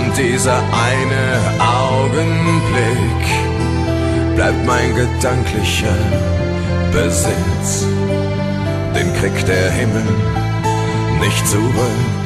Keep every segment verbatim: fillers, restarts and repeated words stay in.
Und dieser eine Augenblick bleibt mein gedanklicher Besitz. Den kriegt der Himmel nicht zurück.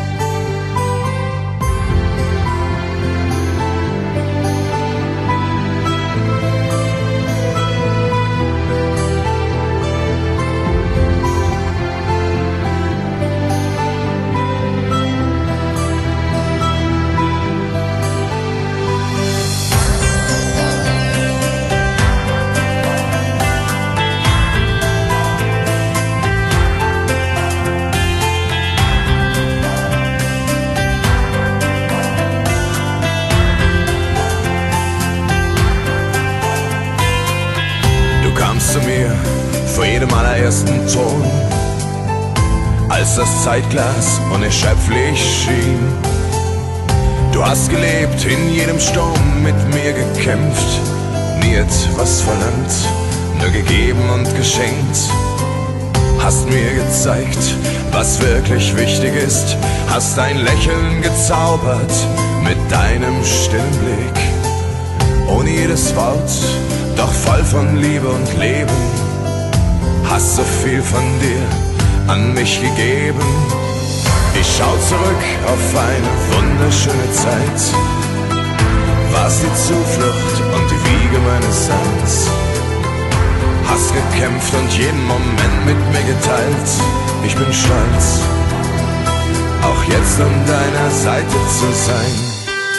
Zu mir vor jedem allerersten Ton, als das Zeitglas unerschöpflich schien. Du hast gelebt, in jedem Sturm mit mir gekämpft, nie etwas verlangt, nur gegeben und geschenkt. Hast mir gezeigt, was wirklich wichtig ist, hast ein Lächeln gezaubert mit deinem stillen Blick. Ohne jedes Wort, doch voll von Liebe und Leben, hast so viel von dir an mich gegeben. Ich schau zurück auf eine wunderschöne Zeit, warst die Zuflucht und die Wiege meines Seins. Hast gekämpft und jeden Moment mit mir geteilt. Ich bin stolz, auch jetzt an deiner Seite zu sein.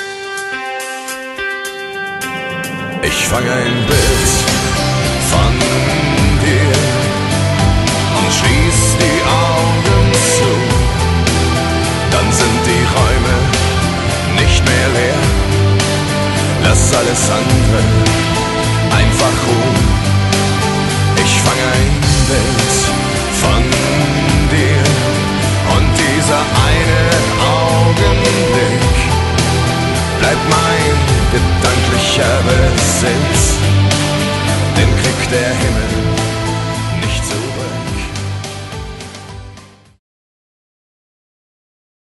Ich fange ein Bild von dir und schließ die Augen zu. Dann sind die Räume nicht mehr leer. Lass alles andere einfach ruhen. Ich fange ein Bild